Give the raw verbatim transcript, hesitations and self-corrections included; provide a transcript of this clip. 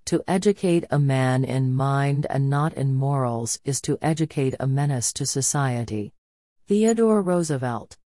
To educate a man in mind and not in morals is to educate a menace to society. Theodore Roosevelt.